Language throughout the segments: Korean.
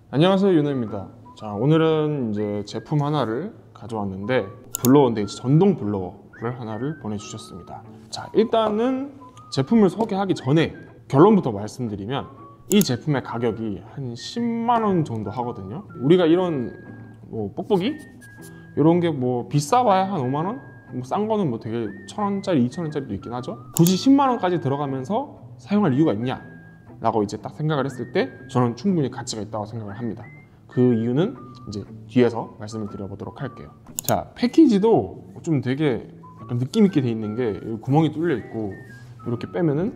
안녕하세요, 윤호입니다. 자, 오늘은 이제 제품 하나를 가져왔는데 블로어인데 이제 전동 블로어를 하나를 보내주셨습니다. 자, 일단은 제품을 소개하기 전에 결론부터 말씀드리면 이 제품의 가격이 한 10만 원 정도 하거든요. 우리가 이런 뭐 뽁뽁이 이런 게 뭐 비싸봐야 한 5만 원? 뭐 싼 거는 뭐 되게 1,000원짜리, 2,000원짜리도 있긴 하죠. 굳이 10만 원까지 들어가면서 사용할 이유가 있냐? 라고 이제 딱 생각을 했을 때 저는 충분히 가치가 있다고 생각을 합니다. 그 이유는 이제 뒤에서 말씀을 드려보도록 할게요. 자, 패키지도 좀 되게 약간 느낌 있게 돼 있는 게 구멍이 뚫려 있고 이렇게 빼면은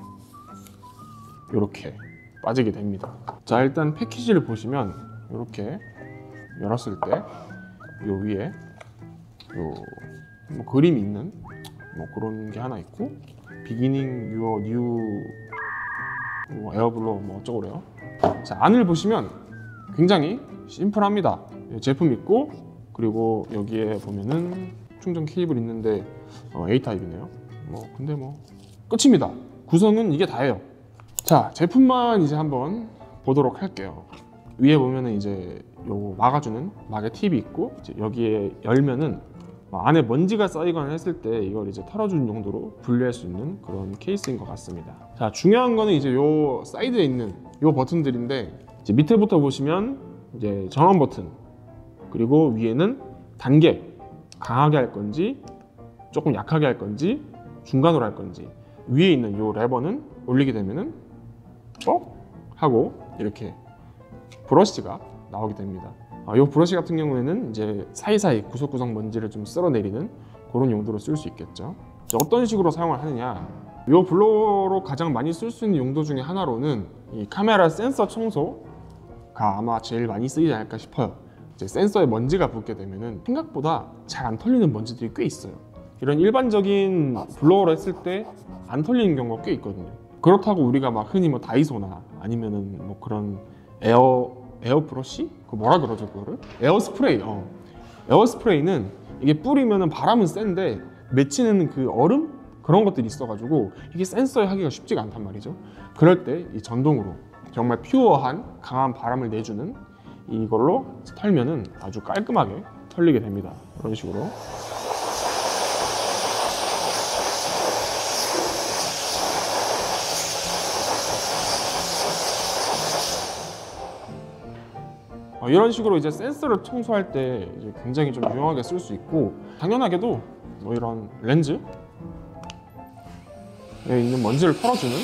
이렇게 빠지게 됩니다. 자, 일단 패키지를 보시면 이렇게 열었을 때 요 위에 요 뭐 그림이 있는 뭐 그런 게 하나 있고 비기닝 유어 뉴 에어블로 뭐 어쩌고래요. 자, 안을 보시면 굉장히 심플합니다. 제품 있고 그리고 여기에 보면은 충전 케이블 있는데 A타입이네요. 뭐 근데 뭐 끝입니다. 구성은 이게 다예요. 자, 제품만 이제 한번 보도록 할게요. 위에 보면은 이제 요 막아주는 막의 팁이 있고 이제 여기에 열면은 안에 먼지가 쌓이거나 했을 때 이걸 이제 털어주는 용도로 분리할 수 있는 그런 케이스인 것 같습니다. 자, 중요한 거는 이제 요 사이드에 있는 요 버튼들인데 이제 밑에부터 보시면 이제 전원 버튼 그리고 위에는 단계 강하게 할 건지 조금 약하게 할 건지 중간으로 할 건지 위에 있는 요 레버는 올리게 되면은 뻑 하고 이렇게 브러쉬가 나오게 됩니다. 이 브러쉬 같은 경우에는 이제 사이사이 구석구석 먼지를 좀 쓸어내리는 그런 용도로 쓸 수 있겠죠. 어떤 식으로 사용을 하느냐, 이 블로어로 가장 많이 쓸 수 있는 용도 중에 하나로는 이 카메라 센서 청소가 아마 제일 많이 쓰이지 않을까 싶어요. 이제 센서에 먼지가 붙게 되면은 생각보다 잘 안 털리는 먼지들이 꽤 있어요. 이런 일반적인 블로어로 했을 때 안 털리는 경우가 꽤 있거든요. 그렇다고 우리가 막 흔히 뭐 다이소나 아니면은 뭐 그런 에어 브러쉬? 그 뭐라 그러죠 그거를? 에어 스프레이. 에어 스프레이는 이게 뿌리면은 바람은 센데 맺히는 그 얼음? 그런 것들이 있어가지고 이게 센서에 하기가 쉽지가 않단 말이죠. 그럴 때 이 전동으로 정말 퓨어한 강한 바람을 내주는 이걸로 털면은 아주 깔끔하게 털리게 됩니다. 이런 식으로. 이런 식으로 이제 센서를 청소할 때 이제 굉장히 좀 유용하게 쓸 수 있고, 당연하게도 뭐 이런 렌즈에 있는 먼지를 털어주는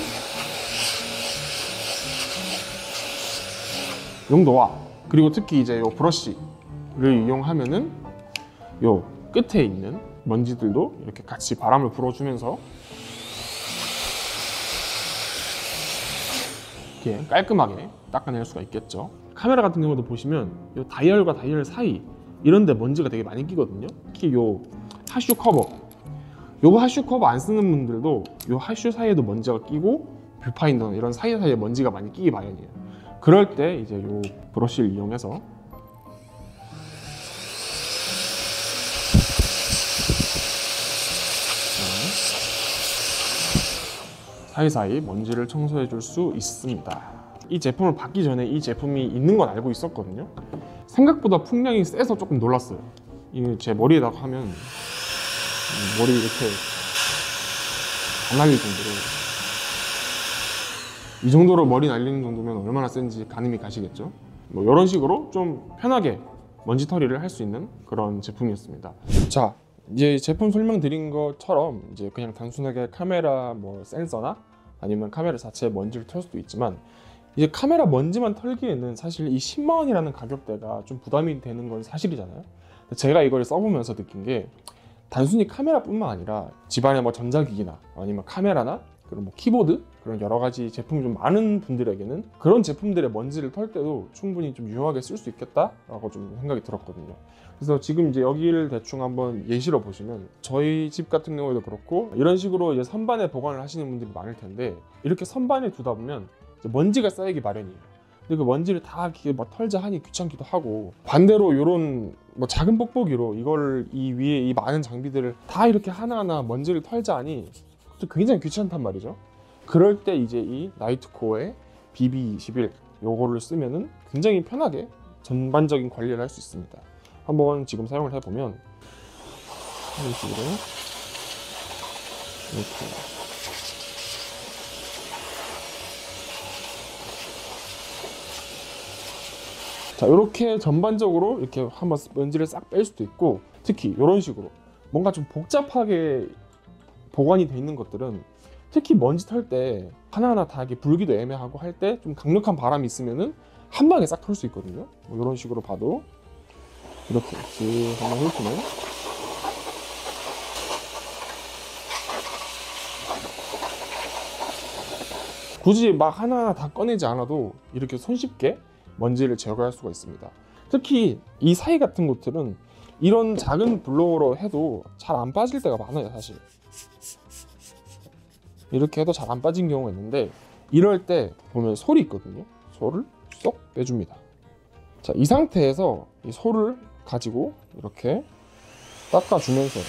용도와, 그리고 특히 이제 요 브러쉬를 이용하면은 요 끝에 있는 먼지들도 이렇게 같이 바람을 불어주면서 이렇게 깔끔하게 닦아낼 수가 있겠죠. 카메라 같은 경우도 보시면 요 다이얼과 다이얼 사이 이런 데 먼지가 되게 많이 끼거든요. 특히 요 하슈 커버, 요거 하슈 커버 안 쓰는 분들도 요 하슈 사이에도 먼지가 끼고 뷰파인더나 이런 사이사이에 먼지가 많이 끼기 마련이에요. 그럴 때 이제 요 브러쉬를 이용해서 사이사이 먼지를 청소해 줄 수 있습니다. 이 제품을 받기 전에 이 제품이 있는 건 알고 있었거든요. 생각보다 풍량이 세서 조금 놀랐어요. 이게 제 머리에다가 하면 머리 이렇게 안 날릴 정도로, 이 정도로 머리 날리는 정도면 얼마나 센지 가늠이 가시겠죠. 뭐 이런 식으로 좀 편하게 먼지 털이를 할 수 있는 그런 제품이었습니다. 자, 이제 제품 설명드린 것처럼 이제 그냥 단순하게 카메라 뭐 센서나 아니면 카메라 자체에 먼지를 털 수도 있지만, 이제 카메라 먼지만 털기에는 사실 이 10만 원이라는 가격대가 좀 부담이 되는 건 사실이잖아요. 제가 이걸 써보면서 느낀 게 단순히 카메라뿐만 아니라 집안에 뭐 전자기기나 아니면 카메라나 그리고 뭐 키보드, 그런 여러 가지 제품이 좀 많은 분들에게는 그런 제품들의 먼지를 털 때도 충분히 좀 유용하게 쓸 수 있겠다라고 좀 생각이 들었거든요. 그래서 지금 이제 여기를 대충 한번 예시로 보시면 저희 집 같은 경우에도 그렇고 이런 식으로 이제 선반에 보관을 하시는 분들이 많을 텐데, 이렇게 선반에 두다 보면 이제 먼지가 쌓이기 마련이에요. 근데 그 먼지를 다 이렇게 막 털자 하니 귀찮기도 하고, 반대로 이런 뭐 작은 뽁뽁이로 이걸 이 위에 이 많은 장비들을 다 이렇게 하나하나 먼지를 털자 하니 굉장히 귀찮단 말이죠. 그럴 때 이제 이 나이트코어의 BB21 요거를 쓰면은 굉장히 편하게 전반적인 관리를 할 수 있습니다. 한번 지금 사용을 해보면 이런 식으로 이렇게 자, 이렇게 전반적으로 이렇게 한번 먼지를 싹 뺄 수도 있고, 특히 이런 식으로 뭔가 좀 복잡하게 보관이 돼 있는 것들은 특히 먼지 털 때 하나하나 다 이렇게 불기도 애매하고 할 때 좀 강력한 바람이 있으면은 한 방에 싹 털 수 있거든요. 뭐 이런 식으로 봐도 이렇게 쭉 한번 훑으면 굳이 막 하나하나 다 꺼내지 않아도 이렇게 손쉽게 먼지를 제거할 수가 있습니다. 특히 이 사이 같은 곳들은 이런 작은 블로어로 해도 잘 안 빠질 때가 많아요. 사실 이렇게 해도 잘 안 빠진 경우가 있는데, 이럴 때 보면 솔이 있거든요. 솔을 쏙 빼줍니다. 자, 이 상태에서 이 솔을 가지고 이렇게 닦아주면서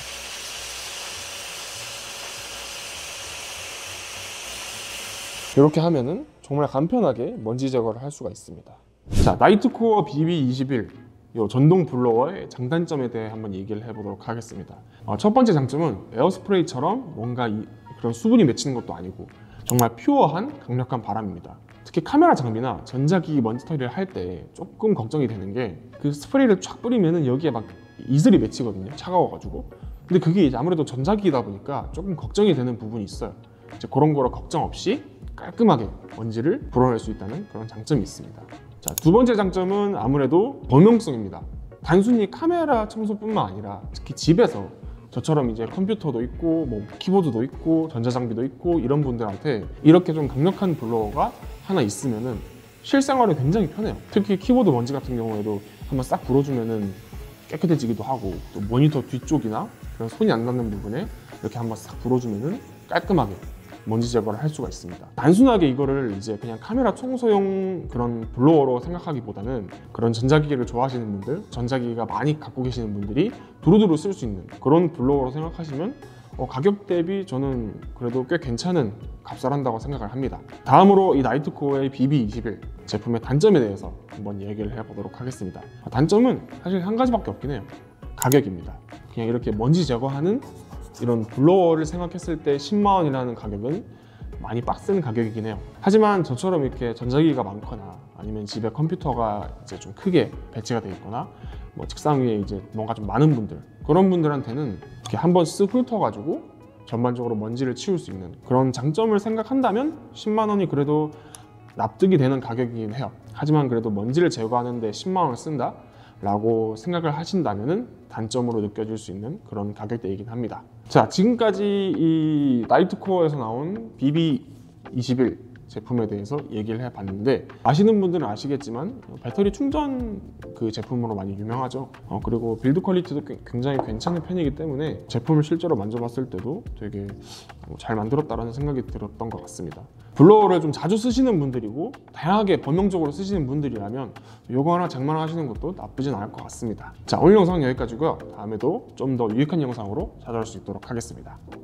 이렇게 하면은 정말 간편하게 먼지 제거를 할 수가 있습니다. 자, 나이트코어 BB21 이 전동 블로어의 장단점에 대해 한번 얘기를 해보도록 하겠습니다. 첫 번째 장점은 에어스프레이처럼 뭔가 그런 수분이 맺히는 것도 아니고 정말 퓨어한 강력한 바람입니다. 특히 카메라 장비나 전자기기 먼지털이를 할 때 조금 걱정이 되는 게, 그 스프레이를 쫙 뿌리면은 여기에 막 이슬이 맺히거든요. 차가워가지고. 근데 그게 이제 아무래도 전자기기다 보니까 조금 걱정이 되는 부분이 있어요. 이제 그런 거로 걱정 없이 깔끔하게 먼지를 불어낼 수 있다는 그런 장점이 있습니다. 자, 두 번째 장점은 아무래도 범용성입니다. 단순히 카메라 청소뿐만 아니라 특히 집에서 저처럼 이제 컴퓨터도 있고 뭐 키보드도 있고 전자장비도 있고 이런 분들한테 이렇게 좀 강력한 블로어가 하나 있으면은 실생활에 굉장히 편해요. 특히 키보드 먼지 같은 경우에도 한번 싹 불어주면은 깨끗해지기도 하고, 또 모니터 뒤쪽이나 그런 손이 안 닿는 부분에 이렇게 한번 싹 불어주면은 깔끔하게 먼지 제거를 할 수가 있습니다. 단순하게 이거를 이제 그냥 카메라 청소용 그런 블로어로 생각하기보다는 그런 전자기기를 좋아하시는 분들, 전자기기가 많이 갖고 계시는 분들이 두루두루 쓸 수 있는 그런 블로어로 생각하시면 가격 대비 저는 그래도 꽤 괜찮은 값을 한다고 생각을 합니다. 다음으로 이 나이트코어의 BB21 제품의 단점에 대해서 한번 얘기를 해보도록 하겠습니다. 단점은 사실 한 가지밖에 없긴 해요. 가격입니다. 그냥 이렇게 먼지 제거하는 이런 블로어를 생각했을 때 10만 원이라는 가격은 많이 빡센 가격이긴 해요. 하지만 저처럼 이렇게 전자기기가 많거나 아니면 집에 컴퓨터가 이제 좀 크게 배치가 되어 있거나 뭐 책상 위에 이제 뭔가 좀 많은 분들, 그런 분들한테는 이렇게 한번 쓱 훑어가지고 전반적으로 먼지를 치울 수 있는 그런 장점을 생각한다면 10만 원이 그래도 납득이 되는 가격이긴 해요. 하지만 그래도 먼지를 제거하는데 10만 원을 쓴다 라고 생각을 하신다면 단점으로 느껴질 수 있는 그런 가격대이긴 합니다. 자, 지금까지 이 나이트코어에서 나온 BB21 제품에 대해서 얘기를 해봤는데, 아시는 분들은 아시겠지만 배터리 충전 그 제품으로 많이 유명하죠. 그리고 빌드 퀄리티도 굉장히 괜찮은 편이기 때문에 제품을 실제로 만져봤을 때도 되게 잘 만들었다라는 생각이 들었던 것 같습니다. 블로어를 좀 자주 쓰시는 분들이고 다양하게 범용적으로 쓰시는 분들이라면 이거 하나 장만하시는 것도 나쁘진 않을 것 같습니다. 자, 오늘 영상은 여기까지고요. 다음에도 좀 더 유익한 영상으로 찾아올 수 있도록 하겠습니다.